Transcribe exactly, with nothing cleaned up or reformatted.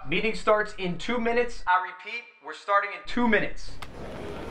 Meeting starts in two minutes. I repeat, we're starting in two minutes.